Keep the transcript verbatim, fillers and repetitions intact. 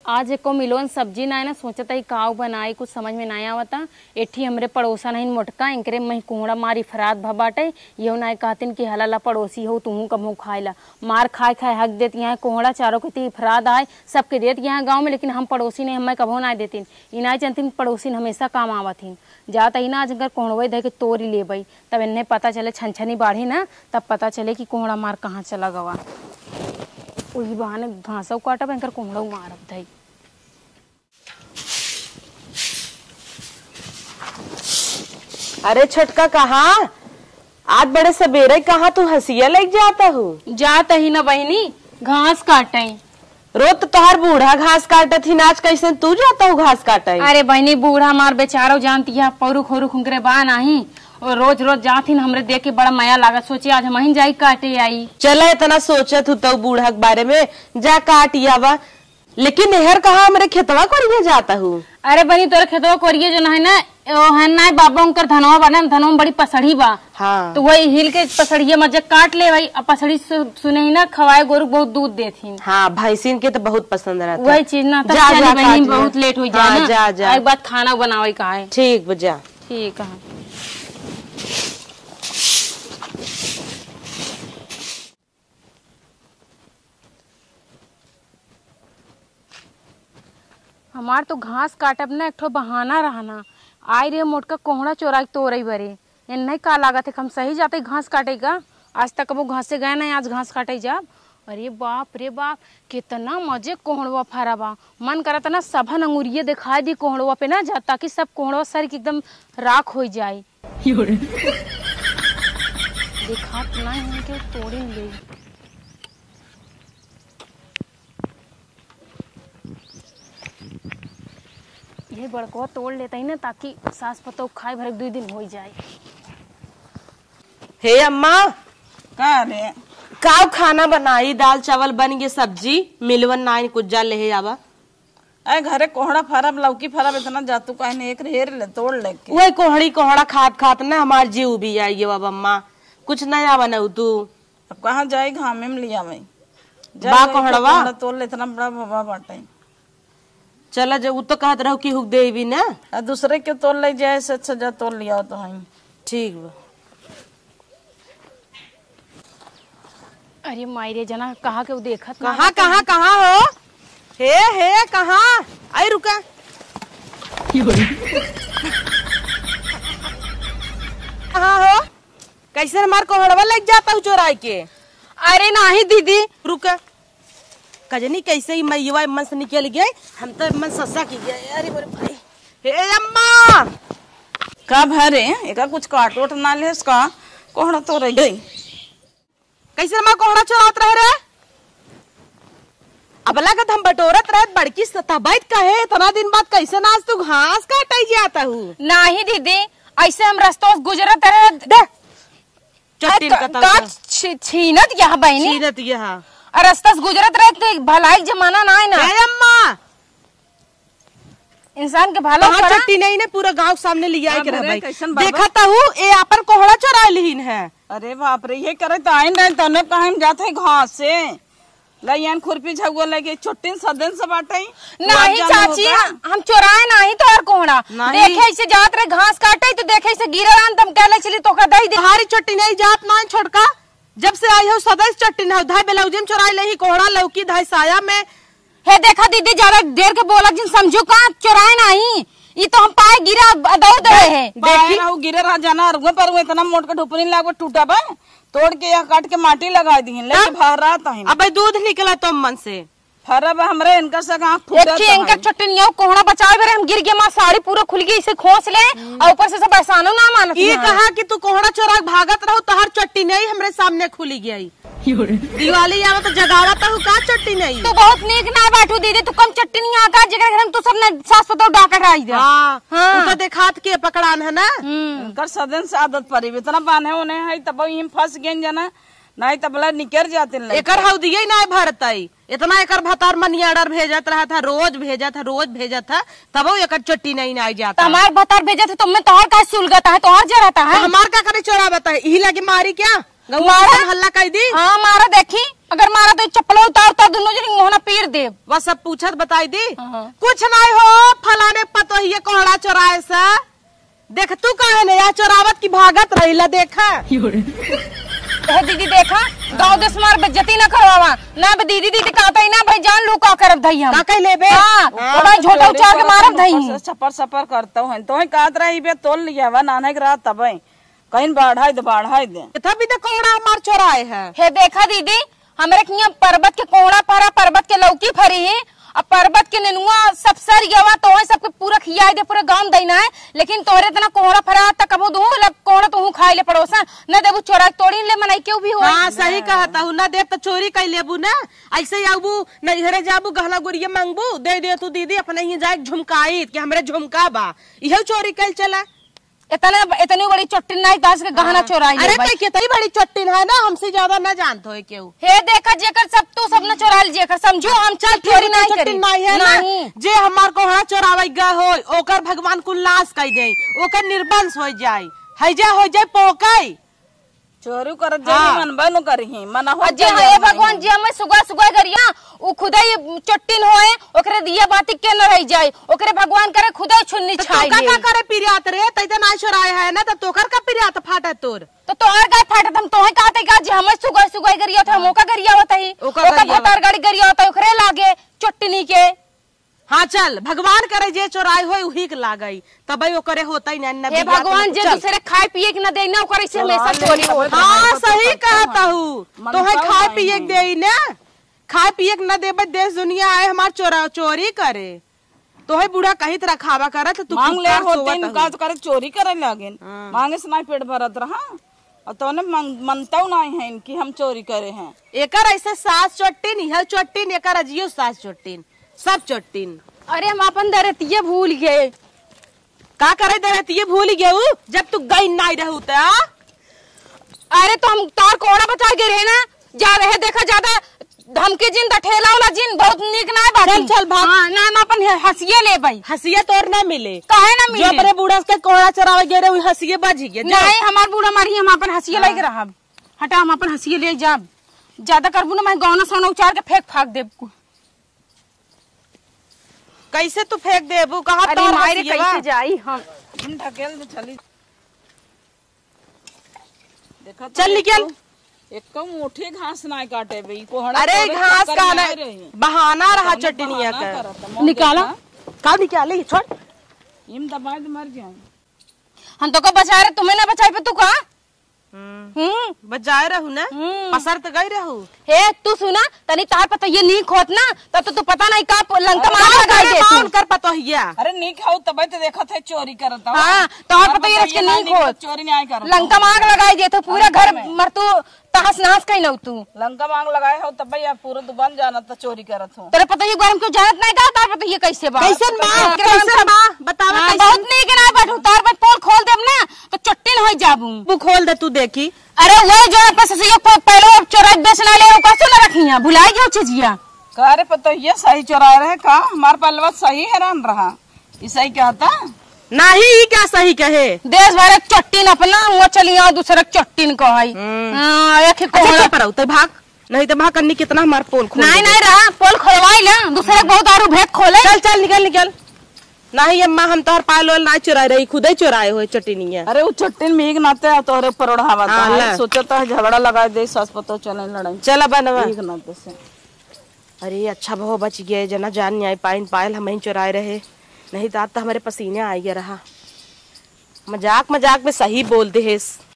आज एको मिलोन सब्जी ना है ना सोचता ही काव बनाई कुछ समझ में नहीं आवता। एठी हमरे पड़ोसा नहीं मोटका इनकरे मही कोहड़ा मारी फराद भबाटे यो ना कहतिन कि हलाला पड़ोसी हो तुम कबू खाएला मार खाए खाए हक देती यहाँ कोहड़ा चारों के फराद आए सबके देती यहाँ गाँव में, लेकिन हम पड़ोसी ने हमें कबो ना देती इना जानती पड़ोसी हमेशा काम आवथिन जाता ही ना आज अगर कोहड़वे दे के तोरी ले बई तब इन्हें पता चले छन छनी बाढ़ी ना तब पता चले कि कोहड़ा मार कहाँ चला गवा वही बहाने घासों काटा बैंकर कोहड़ा मारब धई। अरे छोटका कहाँ आज बड़े सवेरे कहाँ तू हंसिया लग जाता हूँ? जाता ही ना बहनी घास काटे रोज तो तोहर बूढ़ा घास काटे थी आज कैसे तू जाता हूँ घास काटे? अरे बहनी बूढ़ा मार बेचारो जानती है पौरु खोरु खुंकरे बा नहीं और रोज रोज जाती हमरे देख के बड़ा माया लागत सोची आज हम जाई काटे आई। चला इतना सोचत हूँ तो बूढ़ा के बारे में जा काट आवा, लेकिन नहर कहाँ हमारे खेतवा कोरिए जाता हूँ। अरे बनी तोरे खेतवा कोरिए जो है ना है ना बाबा उनकर धनवा बना धनवा बड़ी पसड़ी बा। हाँ। तो वही हिल के पसड़िए मजे काट ले भाई अब पसड़ी सुने ही ना खवाए गोरु बहुत दूध देती। हाँ भैंसीन के तो बहुत पसंद रहता वही चीज ना जा, जा, बहनी बहुत लेट हो जाए। हाँ, जा, जा। एक बात खाना बनावे का है। ठीक बजा ठीक है। हमार तो घास काटब ना एक ठो बहाना रहना आई रे मोटका कोहड़ा चोरा तोरई बरे इन नहीं का लागत है हम सही जाते घास काटेगा आज तक वो घास से गए ना आज घास काटे जाब। अरे बाप रे बाप कितना मजे कोहड़वा फराबा मन करत ना सभन अंगुरिये दिखाई दी कोहड़वा पे ना जा ताकि सब कोहड़वा सर की एकदम राख हो जाए। देखा ना इनके तोड़ी ले ये बड़कवा तोड़ लेता ही ना ताकि सास पतो खाए भर दो दिन हो जाए। हे अम्मा का रे काव खाना बनाई दाल चावल बन गए सब्जी मिलवन नाइन कुछ जा ले आवा। अरे घरे कोहड़ा फरब लौकी फरब इतना जातू कहने एक हेर ले तोड़ लेके वही कोहड़ी कोहड़ा खात खात ना हमार जीव भी आई अब अम्मा कुछ नया बना तू अब कहाँ जाए घामे में लिया मैं बा कोहड़वा तोड़ ले इतना बड़ा भवा बाटे चला जब वो तो कहत रहो कि हुक दे भी ना आ दूसरे के तोड़ ले जाए से अच्छा जा तोड़ लिया तो है ठीक बा। अरे मायरे जना कहा के वो देखत कहाँ कहाँ कहाँ हो हे हे कहाँ आई रुका कहाँ हो कैसे हमार कोहड़वा लग जाता हूँ चोराई के? अरे नहीं दीदी रुका कजनी कैसे ही मैं युवा मन से निकल गए हम तो मन सस्सा की गए। अरे मेरे भाई हे अम्मा का भरे एका कुछ काट वोट ना ले इसका कोहड़ा तो रह गई कैसे हमारा कोहड़ा चोरात रहे रे अब लगा हम बटोरत रहे बड़की सताबाइत कहे इतना दिन बाद कैसे ना आज तू घास काटे जाता हूँ? नहीं दीदी ऐसे हम रास्ता गुजरत रहे दे चट्टी का छीनत यह बहनी छीनत यह रास्ता गुजरत रहे थे भलाई जमाना ना है ना अम्मा इंसान के भला चट्टी नहीं ने पूरा गांव सामने लिया है के भाई देखा था हूँ ये अपन कोहड़ा चोरा लीन है। अरे बाप रे ये करे तो आइन रहे तने कहीं जाते है घास से लयन खुरपी झगुआ लगे छोटी सदन से बाटे नहीं चाची हम चोराए नहीं तो और कोहड़ा देखे से जात रहे घास काटे तो देखे से गिरलान तुम कहले चली तो का दही दे हमारी चट्टी नहीं जात ना छोटका जब से आई हो सदा चट्टी न धाय बेलौजी में चोराई ले ही कोहड़ा लौकी धाय साया में हे देखा दीदी ज्यादा देर के बोला जिन समझो का चोराए नहीं ये तो हम पाए गिरा दो दे है देखी गिरे रहा जाना रुआ पर इतना मोट का ढुपनी लागो टूटा बा तोड़ के या काट के माटी लगा दी लेके बाहर रहा है अब दूध निकला तो मन से फरब हमरे इनका से कहां फूटा एक इनका चटनिया कोहड़ा बचाए बेरे हम गिर गए मां साड़ी पूरा खुल गई इसे खोस ले और ऊपर से सब एहसानो ना मानत ये कहा कि तू कोहड़ा चोरा भागत रहो तो हर चट्टी नहीं हमरे सामने खुली गई दिवाली आवा तो जगावत हूँ का चट्टी नहीं तो बहुत नीक ना बैठू दीदी तू कम चट्टी नहीं आका जगह घर में तू सब ने सास पतो डाकर आई दे हां हां तो देखात के पकड़ान है ना कर सदन से आदत पड़ी इतना बाने होने है तब हम फंस गए जना नहीं तबला निकर जाते एकर हौ दिए ना भरत इतना एकर भतार मनियाडर भेजत रहा था रोज भेजा था रोज भेजा था तब एकर चट्टी नहीं ना जाता हमारे भतार भेजा था तुमने तोहर का सुलगता है तोहर जराता है हमार का करे चोरा बताए यही लगी मारी क्या मारा हल्ला कह दी। हाँ मारा, देखी अगर मारा तो चप्पल उतार उतार दोनों जनी मोहना पीर दे। वह सब पूछत बताई दी। हाँ। कुछ नहीं हो, फलाने पतो ये कोहड़ा चोराए से। देख तू कहे न या चोरावत की भागत रही देखा। ए दीदी देखा, गाँव देश मार बेइज्जती न करवावा ना। बे दीदी दीदी कहता ही ना भाई जान लू का करब धई हम। का कह लेबे? हां थोड़ा झोटा उचार के मारब धई। छपर छपर करता हूं तो ही कात रही बे तोल लिया वा नाने के रात तब कहीं बढ़ाई दे बढ़ाई दे। तभी तो कोहड़ा हमार चोराए है। हे देखा दीदी, हमरे के यहाँ पर्वत के कोहड़ा फरा, पर्वत के लौकी फरी है, अब पर्वत के नेनुआ सब सर गवा तो सबके पूरा खिया दे, पूरे गांव देना है। लेकिन तोरे तना कोहड़ा फरा तक कबो दू लब कोहड़ा तू खाई ले पड़ोसा न देबू चोरा तोड़ी ले मनाई क्यों भी हो। हां सही कहता हूं, न देव तो चोरी कर लेबू ना। ऐसे आबू नहीं घरे जाबू गहना गुड़िया मांगबू दे दे तू दीदी अपने ही जाए झुमकाई कि हमरे झुमका बा यही चोरी कर चला। इतने इतनी बड़ी चट्टिन नहीं तास के गहना चोराई। अरे भाई कितनी बड़ी चट्टिन है ना, हमसे ज्यादा न जानते हो क्यों। हे देखा जेकर सब तू सब न चोराल जेकर समझो हम चल चोरी नहीं करी नहीं है ना। जे हमार कोहड़ा चोरावे ग हो ओकर भगवान कुल नाश कर दे, ओकर निर्वंश हो जाए, हैजा हो जाए पोकाई। चोरी कर जे मन बनो करही मना हो जे हे भगवान जी हमें सुगा सुगा गरिया उ खुदा ही चट्टिन होए ओकरे दिया बाती के न रह जाए, ओकरे भगवान करे खुदा छुन्नी छाई। तो का करे पिरियात रे तै त ना छोराए है ना, तो तोकर का पिरियात फाटा तोर। तो तोहर गाय फाटत हम तोहे कहते का जे हमें सुगा सुगा गरिया था मोका गरिया होता ही ओका भतार गाड़ी गरिया होता ओकरे लागे चट्टिनी के। हाँ चल भगवान करे जे चोराई होई उही के लागई तब ओकरे होता ही ना। हे भगवान जे दूसरे खाए पिए के न दे ना ओकरे से हमेशा चोरी होत। हां सही कहता हूं, तोहे खाए पिए के देई ना, खाए पिए के न देबे देश दुनिया आए हमार चोरा चोरी करे। तोहे बूढ़ा कहीं तरह खावा करत तू मांग ले होते इन का करे चोरी करे लागिन मांगे से नहीं पेट भरत रहा और तोने मनता नहीं है इनकी हम चोरी करे हैं। एकर ऐसे सास चट्टिन इहल चट्टिन एकर अजियो सास चट्टिन सब चट्टिन। अरे हम अपन दरतिये भूल गए। का करे दरतिये भूल गए जब तू गई नहीं रहू त। अरे तो हम तार कोड़ा बचा के रहे ना जा रहे देखा ज्यादा धमके जिन ठेला वाला जिन बहुत निक ना बात। चल चल भाग। हां ना हम अपन हसिये ले भाई। हसिये तोर ना मिले काहे ना मिले? जो अपने बूढ़ा के कोड़ा चरावे गे रे हसिये बाजी गे। नहीं हमार बूढ़ा मारी हम अपन हसिये लेके रहब। हटा हम अपन हसिये ले जाब, ज्यादा करबू ना मैं गौना सोना उचार के फेंक फाक देब। कैसे तू फेंक देबू कहां अरे मारे कैसे जाई हम हम ढकेल में चली देखा चल निकल। एक कम मुट्ठी घास ना काटे बई कोहड़ा। अरे घास का ना बहाना रहा चटनिया का निकाला का निकाले छोड़ इम दबाए तो मर जाए। हम तो का बचा रहे तुम्हें ना बचाई पे तू का हम्म बजाए रहू ना पसर तो गई रहू। हे तू सुना तनी तार पता ये नी खोत ना तब तो तू पता नहीं का लंका मार लगाई दे कौन कर पतो हिया। अरे नी खाओ तब तो देखा था चोरी करता। हां तार पता ये इसके नी खोत चोरी नहीं कर लंका मार लगाई दे तो पूरा घर मर तू तहस नहस कहीं न तू लंका मांग लगाए हो तब यार पूरा तो बन जाना तो चोरी करत हूं। तेरे पता ये गरम क्यों जानत नहीं का तार पता ये कैसे बा कैसे मां कैसे मां बतावा कैसे। बहुत नहीं के ना बैठू तार पर पोल खोल देब ना तो चट्टिन हो जाबू। तू खोल दे तू देखी। अरे वो जो पैसे से ये पहले चोरा बेचना ले वो कैसे ना रखिया भुलाई गयो चीजिया का रे पता ये सही चोरा रहे का हमार पलवा सही हैरान रहा ये सही कहता नहीं क्या सही कहे। देश भर एक चट्टिन अपना वो चलिया दूसरा चट्टिन को है। हां एक कोहड़ा पर उतर भाग नहीं तो भाग कन्नी कितना हमार पोल खोल। नहीं नहीं रहा पोल खोलवाई ले दूसरे बहुत आरू भेद खोले। चल चल निकल निकल। नहीं अम्मा हम तोहर पायल वाल ना चुराए रही खुदे चुराए हुए चट्टिनिया। अरे वो चट्टिन मीग नाते तोरे पर ओढ़ावा था सोचा तो झगड़ा लगा दे सास पतो चले लड़ाई चला बनवा मीग नाते से। अरे अच्छा बहु बच गए जना जान नहीं आई पाइन पायल हम ही चुराए रहे नहीं तो आज तो हमारे पसीने आ गया रहा। मजाक मजाक में सही बोलते है।